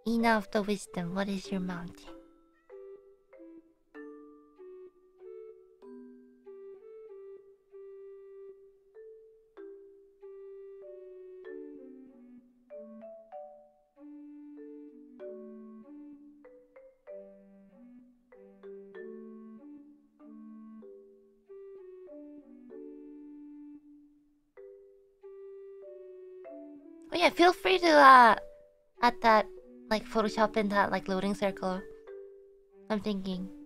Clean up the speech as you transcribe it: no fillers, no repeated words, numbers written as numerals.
Ina of the wisdom, what is your mountain? Oh yeah, feel free to add that like Photoshop in that like loading circle. I'm thinking.